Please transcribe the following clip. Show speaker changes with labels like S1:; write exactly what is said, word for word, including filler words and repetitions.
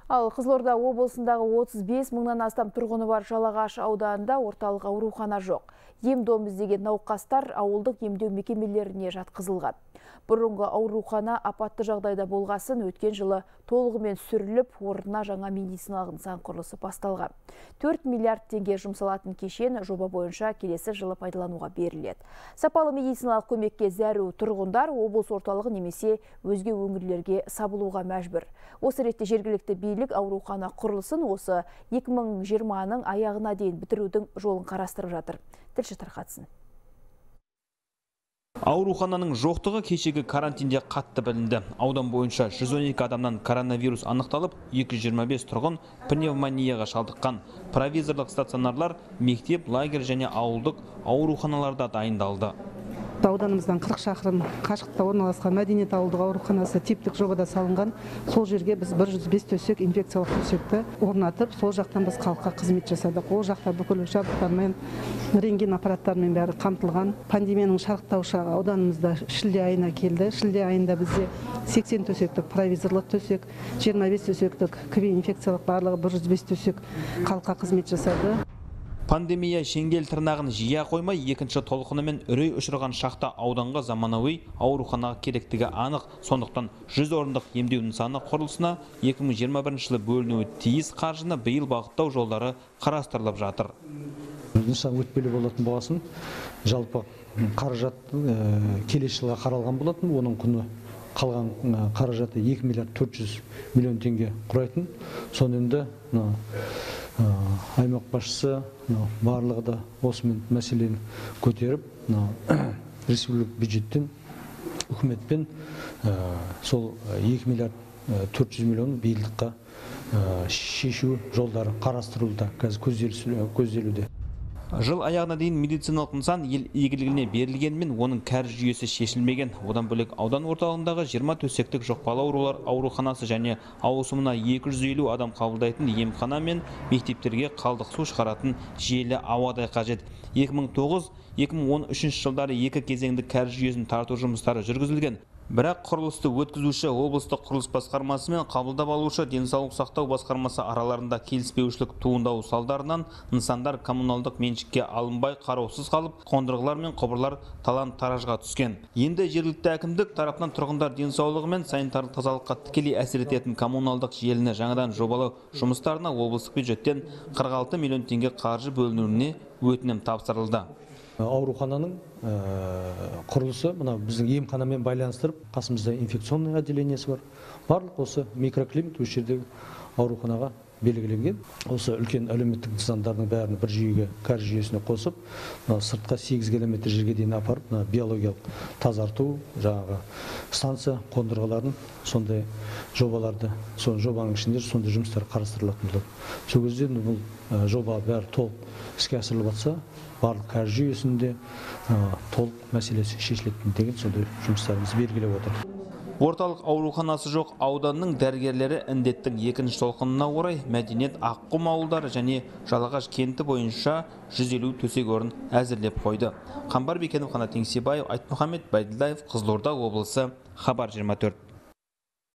S1: Ал Қызылорда облысындағы отыз бес мыңнан астам тұрғыны бар Жалағаш ауданында орталық аурухана жоқ. Ем-дом іздеген науқастар ауылдық емдеу мекемелеріне жатқызылған. Бұрынғы аурухана апатты жағдайда болғасын өткен жылы толығымен сүріліп, орнына жаңа медициналық нысан құрылысы басталған. төрт миллиард теңге жұмсалатын кешен жоба бойынша келесі жылы пайдалануға беріледі. Сапалы медициналық көмекке зәру тұрғындар облыс орталығы немесе өзге өңірлерге сабылуға мәжбүр. Осы ретте жергілікті билік аурухана құрылысын осы екі мың жиырманың аяғына дейін бітірудің жолын қарастырып жатыр. Тілші тарқатсын.
S2: Аурухананың жоқтығы кешегі карантинде қатты білінді. Аудан бойынша жүз он екі адамнан коронавирус анықталып, екі жүз жиырма бес тұрғын пневмонияға шалдыққан. Провизорлық стационарлар, мектеп, лагерь және ауылдық ауруханаларда дайындалды.
S3: Ауданымыздан қырық шақырым қашықтықта орналасқан Мәдениет ауылдық ауруханасы типтік жобада салынған. Сол жерге біз бір жүз бес төсек инфекциялық төсекті орнатып, сол жақтан біз халыққа қызмет жасадық. Ол жақта бүкіл жабдықтармен, рентген аппараттарымен бәрі қамтылған. Пандемияның шарықтау шағы ауданымызда шілде айына келді. Шілде айында бізде сексен төсектік провизорлық төсек, жиырма бес төсектік кви инфекциялық барлығы бір жүз бес төсек халыққа қызмет жасады.
S2: Пандемия шеңгел тырнағын жия қоймай, екінші толқынымен үрей ұшырған шақта ауданға заманауи ауруханаға керектігі анық. Сондықтан жүз орындық емдеу нысаны құрылысына екі мың жиырма бірінші жылы бөлінуі тиіс қаржыны биыл бағыттау жолдары қарастырылып жатыр.
S4: Нысан өтпелі болатын болғасын, жалпы қаражат келесі жылға қаралған болатын, оның құны қалған қаражаты екі миллиард төрт жүз миллион теңге құрайтын. Сонында аймақ басшысы барлығы да осымен мәселені көтеріп, республикалық бюджеттен, үкіметпен сол екі миллиард төрт жүз миллион биылдыққа шешу жолдары қарастырылуда, қазір көзделуде.
S2: Жыл аяғына дейін медициналық нысан ел игілігіне берілгенмен, оның кәріз жүйесі шешілмеген. Одан бөлек аудан орталығындағы жиырма төсектік жұқпалы аурулар ауруханасы және ауысымына екі жүз елу адам қабылдайтын емхана мен мектептерге қалдық су шығаратын желі ауадай қажет. екі мың тоғыз - екі мың он үшінші жылдары екі кезеңді кәріз жүйесін тарту жұмыстары жүргізілген. Бірақ құрылысты өткізуші облыстық құрылыс басқармасы мен қабылдап алушы денсаулық сақтау басқармасы араларында келіспеушілік туындау салдарынан нысандар коммуналдық меншікке алынбай қараусыз қалып, қондырғылар мен құбырлар талан-таражға түскен. Енді жергілікті әкімдік тарапынан тұрғындар денсаулығы мен санитарлық тазалыққа тікелей әсер ететін коммуналдық желіні жаңадан жобалау жұмыстарына облыстық бюджеттен қырық алты миллион теңге қаржы бөлінуіне өтінім тапсырылды.
S4: Аурухананың құрылысы мына біздің емханамен байланыстырып, қасымызда инфекционный отделениесі бар. Барлық осы микроклимат осы жердегі ауруханаға белгіленген. Осы үлкен әлеуметтік нысандардың бәрін бір жүйеге, кәріз жүйесіне қосып, сыртқа сегіз километр жерге дейін апарып, биологиялық тазарту, жаңағы станция қондырғыларын, сондай жобаларды, сол жобаның ішінде сондай жұмыстар қарастырылатын болады. Сол кезде бұл жоба бәрі толық іске асырылып жатса, барлық кәріз жүйесінде толық мәселесі шешілетін деген сондай жұмыстарымыз белгілеп отыр.
S2: Орталық ауруханасы жоқ ауданның дәрігерлері індеттің екінші толқынына орай Мәдениет, Аққұм ауылдары және Жалағаш кенті бойынша жүз елу төсек орын әзірлеп қойды. Қамбар Бекенов, Қанат Еңсебаев, Айтмұхамед Байділдаев, Қызылорда облысы, Хабар жиырма төрт.